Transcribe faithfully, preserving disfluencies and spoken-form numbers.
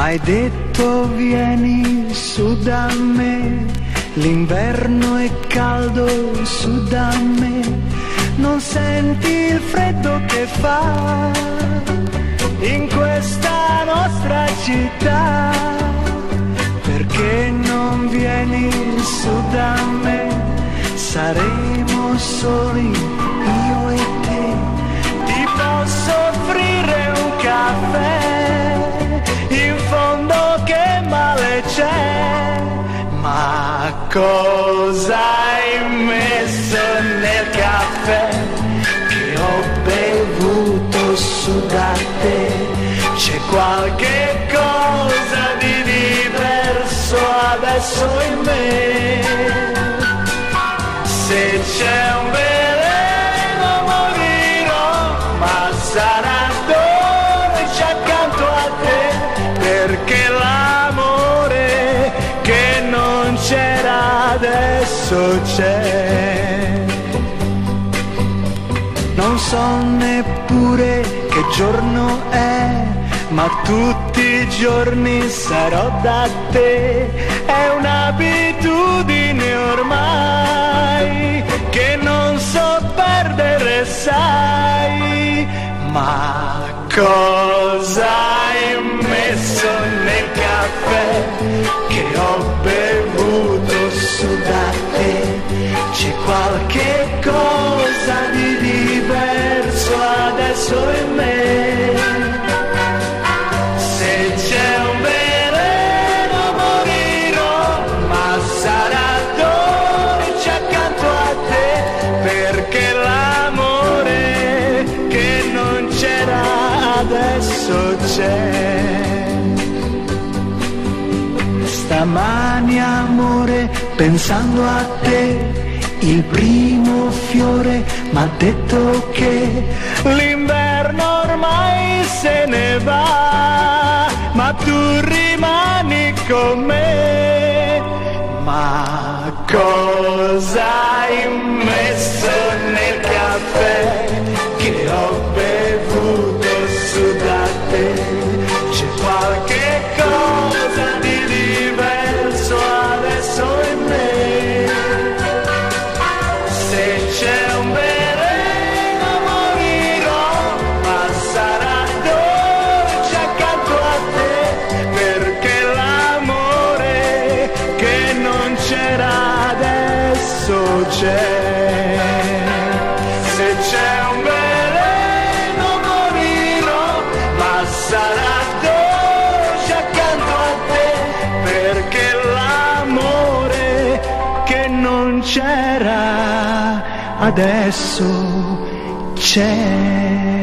Hai detto vieni su da me, l'inverno è caldo su da me, non senti il freddo che fa in questa nostra città, perché non vieni su da me, saremo soli io e te, ti posso offrire un caffè, in fondo che male c'è, ma cosa hai messo nel caffè che ho bevuto su da te? C'è qualche cosa di diverso adesso in me, se c'è un veleno morirò, ma sarà dolce accanto a te, perché l'amore che non c'era adesso c'è. Non so neppure che giorno è, ma tutti i giorni sarò da te, è un'abitudine ormai che non so perdere, sai, ma cosa hai messo nel caffè che ho bevuto su da te? C'è qualche cosa di diverso adesso in me, se c'è un veleno morirò, ma sarà dolce accanto a te, perché l'amore che non c'era adesso c'è. Stamani amore, pensando a te, il primo fiore m'ha detto che l'inverno ormai se ne va, ma tu rimani con me. Ma cosa hai messo nel caffè che ho bevuto su da te? C'è qualche cosa di diverso adesso in me, se c'è un veleno morirò, ma sarà dolce accanto a te, perché l'amore che non c'era adesso c'è. Se c'è un veleno morirò, ma sarà dolce accanto a te, perché l'amore che non c'era adesso c'è.